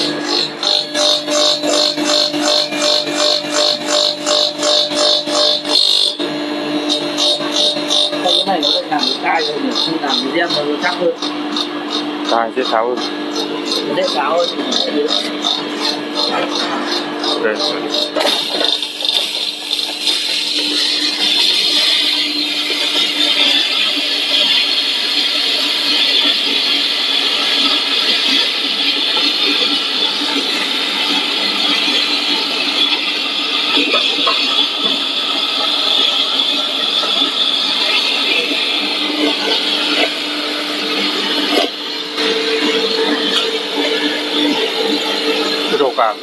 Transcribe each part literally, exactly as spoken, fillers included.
Cái này nó lại làm cái cai rồi, không làm cái gen nó chắc hơn. Cai sẽ tháo hơn. Nó sẽ tháo hơn thì đây. Cái đồ càng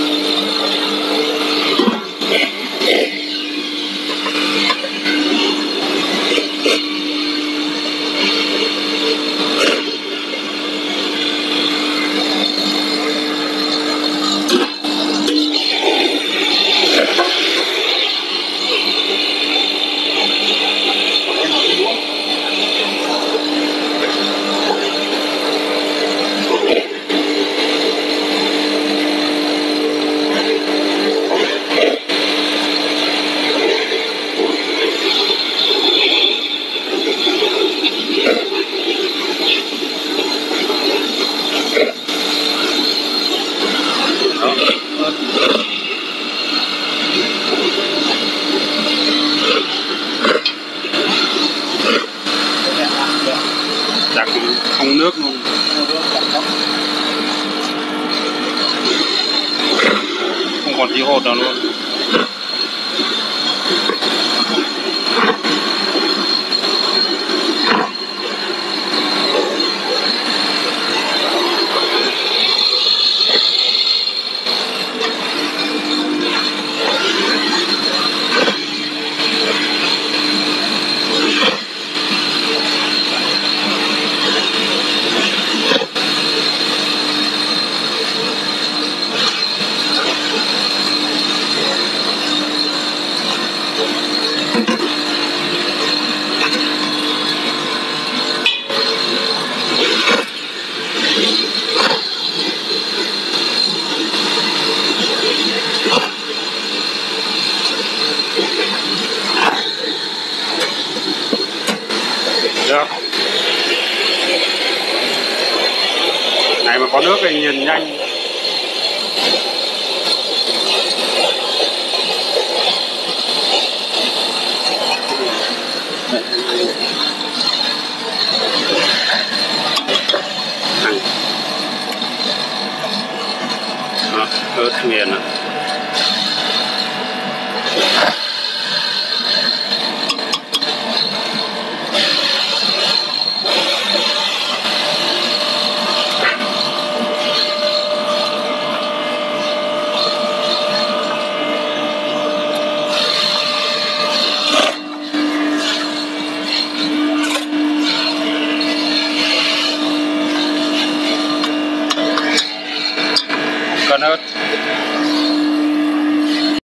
đặt không nước luôn, không còn tí hột nào luôn. Được. Này mà có nước thì nhìn nhanh. Đó, ớt nghiền à.